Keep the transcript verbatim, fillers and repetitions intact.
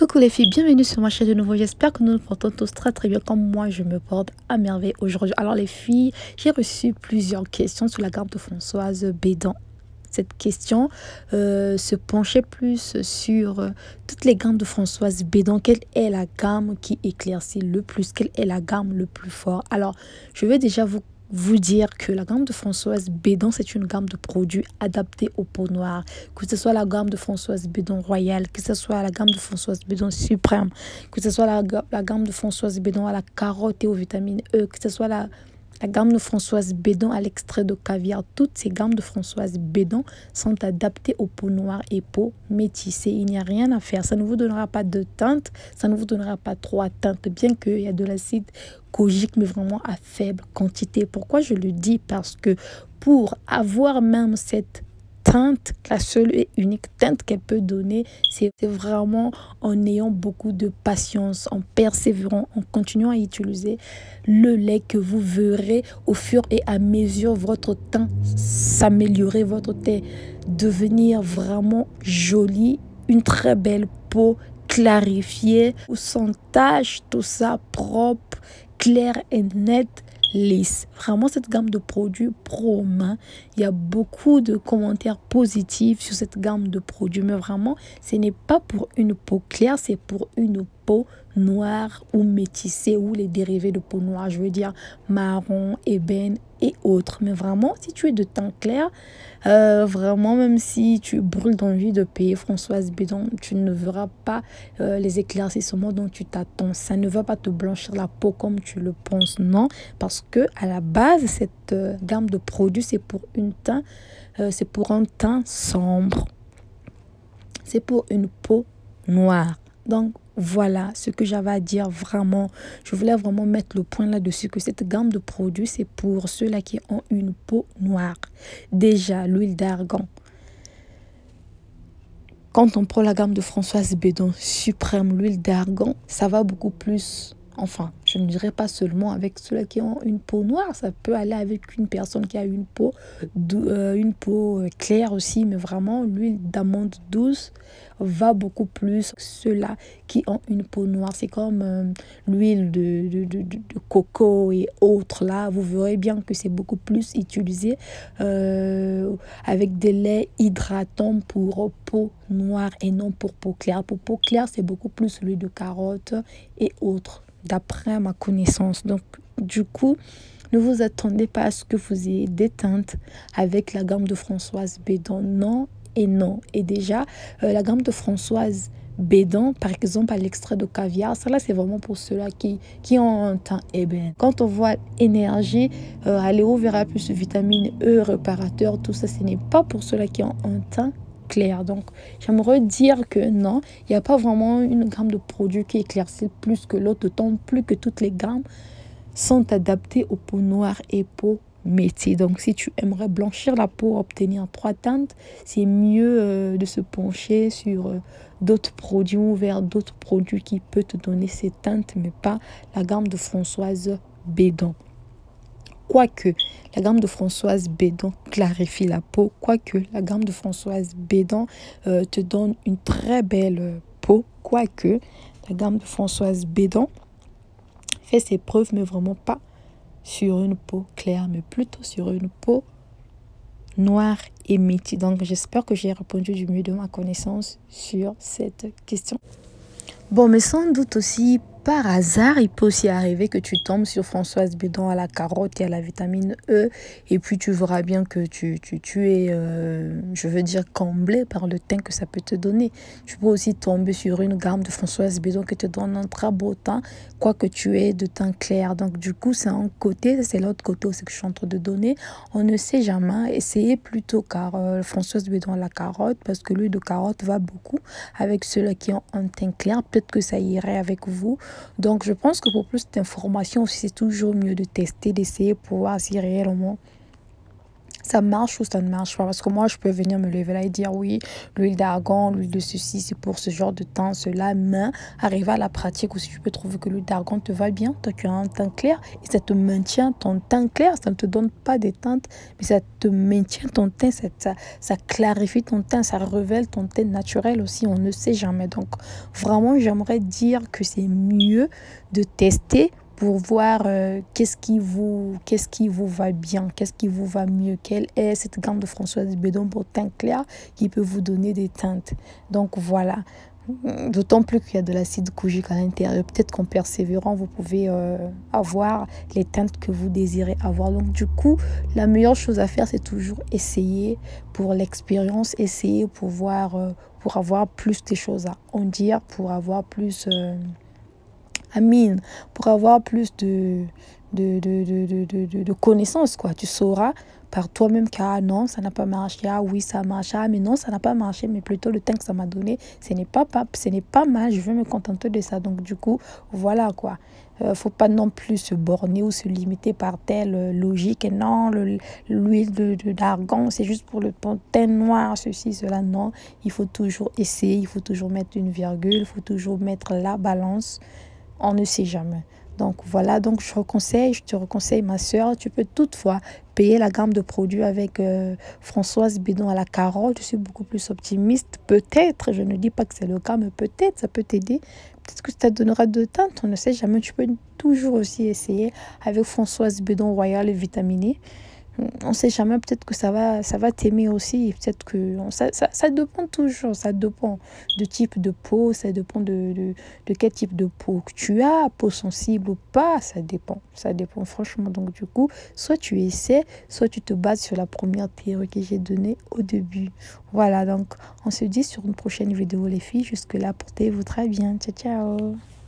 Coucou les filles, bienvenue sur ma chaîne de nouveau. J'espère que nous nous portons tous très très bien comme moi je me porte à merveille aujourd'hui. Alors les filles, j'ai reçu plusieurs questions sur la gamme de Françoise Bédan. Cette question euh, se penchait plus sur euh, toutes les gammes de Françoise Bédan. Quelle est la gamme qui éclaircit le plus? Quelle est la gamme le plus fort? Alors, je vais déjà vous vous dire que la gamme de Françoise Bédan, c'est une gamme de produits adaptée aux peaux noires. Que ce soit la gamme de Françoise Bédan Royale, que ce soit la gamme de Françoise Bédan Suprême, que ce soit la, la gamme de Françoise Bédan à la carotte et aux vitamines E, que ce soit la, la gamme de Françoise Bédan à l'extrait de caviar. Toutes ces gammes de Françoise Bédan sont adaptées aux peaux noires et peaux métissées. Il n'y a rien à faire. Ça ne vous donnera pas de teinte, ça ne vous donnera pas trois teintes, bien qu'il y a de l'acide kojique, mais vraiment à faible quantité. Pourquoi je le dis? Parce que pour avoir même cette teinte, la seule et unique teinte qu'elle peut donner, c'est vraiment en ayant beaucoup de patience, en persévérant, en continuant à utiliser le lait, que vous verrez au fur et à mesure votre teint s'améliorer, votre teint devenir vraiment joli, une très belle peau clarifiée, sans tache, tout ça propre, clair et net, lisse. Vraiment, cette gamme de produits promet. Il y a beaucoup de commentaires positifs sur cette gamme de produits, mais vraiment, ce n'est pas pour une peau claire, c'est pour une peau noire ou métissée, ou les dérivés de peau noire, je veux dire marron, ébène et autres. Mais vraiment, si tu es de teint clair, euh, vraiment, même si tu brûles d'envie de payer Françoise Bédan, tu ne verras pas euh, les éclaircissements dont tu t'attends. Ça ne va pas te blanchir la peau comme tu le penses, non, parce que à la base, cette euh, gamme de produits, c'est pour une teint, euh, c'est pour un teint sombre, c'est pour une peau noire. Donc voilà ce que j'avais à dire. Vraiment, je voulais vraiment mettre le point là-dessus, que cette gamme de produits, c'est pour ceux-là qui ont une peau noire. Déjà, l'huile d'argan. Quand on prend la gamme de Françoise Bédan Suprême, l'huile d'argan, ça va beaucoup plus. Enfin, je ne dirais pas seulement avec ceux-là qui ont une peau noire. Ça peut aller avec une personne qui a une peau, euh, une peau claire aussi. Mais vraiment, l'huile d'amande douce va beaucoup plus ceux-là qui ont une peau noire. C'est comme euh, l'huile de, de, de, de coco et autres. Là, vous verrez bien que c'est beaucoup plus utilisé euh, avec des laits hydratants pour peau noire et non pour peau claire. Pour peau claire, c'est beaucoup plus l'huile de carotte et autres, d'après ma connaissance. Donc, du coup, ne vous attendez pas à ce que vous ayez des teintes avec la gamme de Françoise Bédan. Non et non. Et déjà, euh, la gamme de Françoise Bédan, par exemple, à l'extrait de caviar, ça là, c'est vraiment pour ceux-là qui, qui ont un teint ébène. Quand on voit énergie, euh, Aléo Vera plus vitamine E, réparateur, tout ça, ce n'est pas pour ceux-là qui ont un teint clair. Donc, j'aimerais dire que non, il n'y a pas vraiment une gamme de produits qui éclaircit plus que l'autre, d'autant plus que toutes les gammes sont adaptées aux peaux noires et peaux métiers. Donc, si tu aimerais blanchir la peau, obtenir trois teintes, c'est mieux euh, de se pencher sur euh, d'autres produits ou vers d'autres produits qui peuvent te donner ces teintes, mais pas la gamme de Françoise Bédan. Quoique la gamme de Françoise Bédan clarifie la peau, quoique la gamme de Françoise Bédan euh, te donne une très belle euh, peau, quoique la gamme de Françoise Bédan fait ses preuves, mais vraiment pas sur une peau claire, mais plutôt sur une peau noire et métisse. Donc j'espère que j'ai répondu du mieux de ma connaissance sur cette question. Bon, mais sans doute aussi, par hasard, il peut aussi arriver que tu tombes sur Françoise Bédan à la carotte et à la vitamine E. Et puis, tu verras bien que tu, tu, tu es, euh, je veux dire, comblé par le teint que ça peut te donner. Tu peux aussi tomber sur une gamme de Françoise Bédan qui te donne un très beau teint, quoique tu aies de teint clair. Donc, du coup, c'est un côté, c'est l'autre côté aussi que je suis en train de donner. On ne sait jamais. Essayez plutôt car euh, Françoise Bédan à la carotte, parce que l'huile de carotte va beaucoup avec ceux-là qui ont un teint clair. Peut-être que ça irait avec vous. Donc, je pense que pour plus d'informations aussi, c'est toujours mieux de tester, d'essayer pour voir si réellement ça marche ou ça ne marche pas. Parce que moi, je peux venir me lever là et dire oui, l'huile d'argan, l'huile de ceci, c'est pour ce genre de teint, cela. Mais arriver à la pratique aussi, tu peux trouver que l'huile d'argan te va bien. Toi, tu as un teint clair et ça te maintient ton teint clair. Ça ne te donne pas des teintes, mais ça te maintient ton teint. Ça, ça, ça clarifie ton teint, ça révèle ton teint naturel aussi. On ne sait jamais. Donc, vraiment, j'aimerais dire que c'est mieux de tester pour voir euh, qu'est-ce qui vous qu'est-ce qui vous va bien, qu'est-ce qui vous va mieux, quelle est cette gamme de Françoise Bédon pour teint clair qui peut vous donner des teintes. Donc voilà, d'autant plus qu'il y a de l'acide kojique à l'intérieur. Peut-être qu'en persévérant, vous pouvez euh, avoir les teintes que vous désirez avoir. Donc du coup, la meilleure chose à faire, c'est toujours essayer pour l'expérience, essayer pour voir, euh, pour avoir plus de choses à en dire, pour avoir plus... Euh, Amine, pour avoir plus de, de, de, de, de, de, de connaissances, quoi. Tu sauras par toi-même que ah non, ça n'a pas marché, ah oui, ça marche, ah mais non, ça n'a pas marché, mais plutôt le temps que ça m'a donné, ce n'est pas, pas, ce n'est pas mal, je vais me contenter de ça. Donc du coup, voilà quoi. Euh, faut pas non plus se borner ou se limiter par telle euh, logique. Et non, l'huile de, de, d'argan, c'est juste pour le teint noir, ceci, cela. Non, il faut toujours essayer, il faut toujours mettre une virgule, il faut toujours mettre la balance. On ne sait jamais. Donc voilà, donc je conseille, je te reconseille ma soeur, tu peux toutefois payer la gamme de produits avec euh, Françoise Bédon à la carotte. Je suis beaucoup plus optimiste. Peut-être, je ne dis pas que c'est le cas, mais peut-être ça peut t'aider. Peut-être que ça te donnera de teinte, on ne sait jamais. Tu peux toujours aussi essayer avec Françoise Bédon Royal vitaminé. On ne sait jamais, peut-être que ça va ça va t'aimer aussi, peut-être que ça, ça, ça dépend toujours, ça dépend du type de peau, ça dépend de, de, de quel type de peau que tu as, peau sensible ou pas, ça dépend, ça dépend franchement. Donc du coup, soit tu essaies, soit tu te bases sur la première théorie que j'ai donnée au début. Voilà, donc on se dit sur une prochaine vidéo les filles, jusque là portez-vous très bien, ciao ciao.